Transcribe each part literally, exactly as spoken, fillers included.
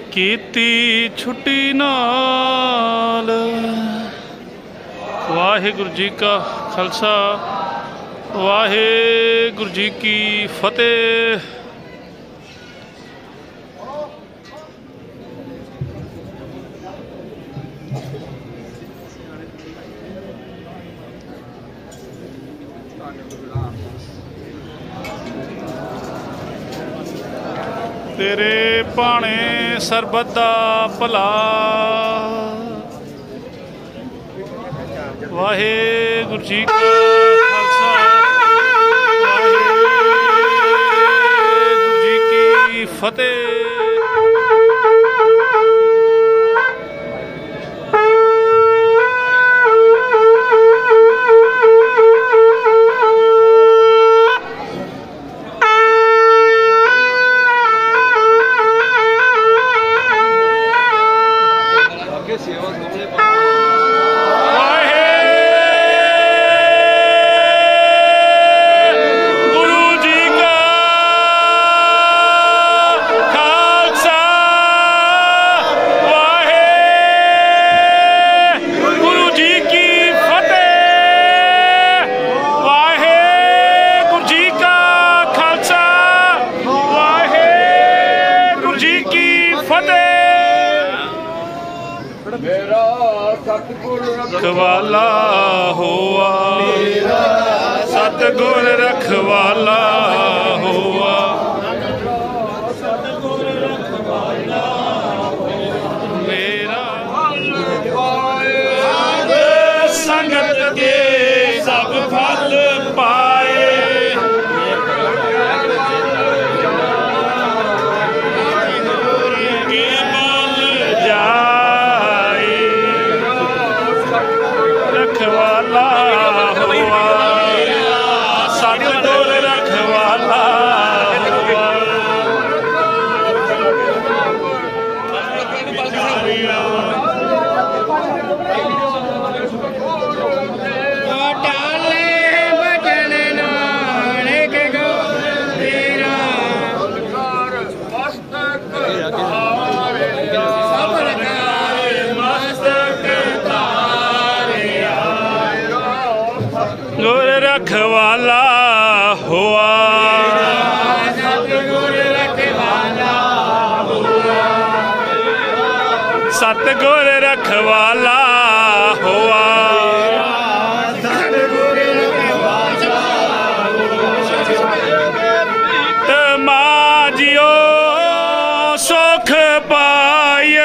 कीती छुट्टी नाल। वाहिगुरु जी का खालसा वाहिगुरु जी की फतेह। तेरे भाने सरबत दा भला। वाहिगुरु जी का खालसा वाहिगुरु जी की फतेह। रखवाला हुआ सतगुर रखवाला हुआ। मेरा संगत के सब फल पाए। रखवाला हुआ सतगुर रखवाला हुआ। गुर रखवाला हुआ सतगुर रखवाला हुआ। सतगुर रखवाला हुआ तमाजियो सुख पाया।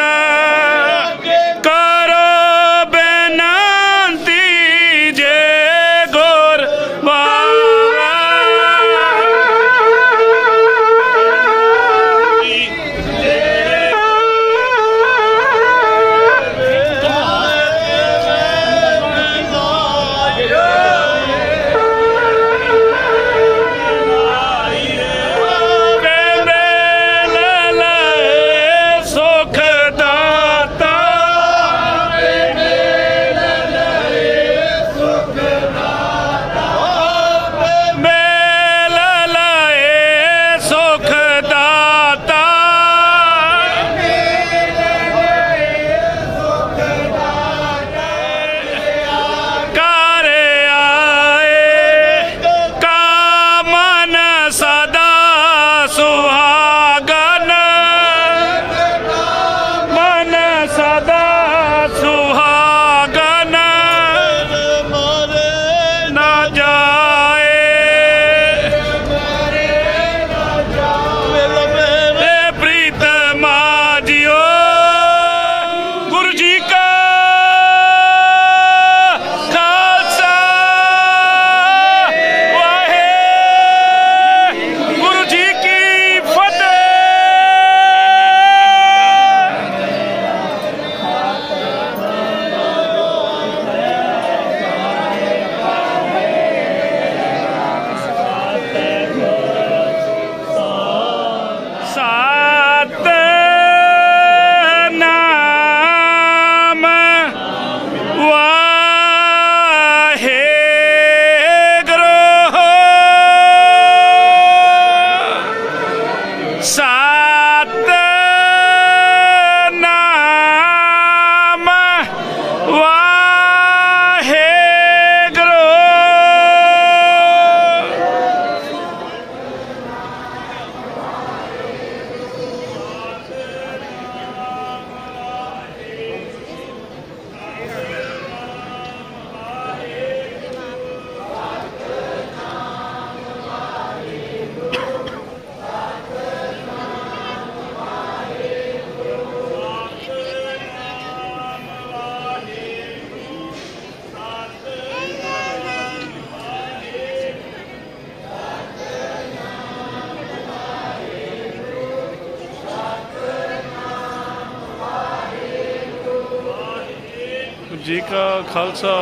जी का खालसा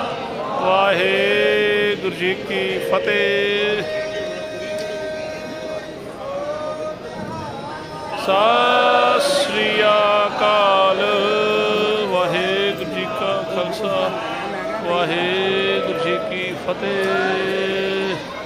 वाहेगुरु जी की फतेह। सत श्री अकाल। वाहेगुरु जी का खालसा वाहेगुरु जी की फतेह।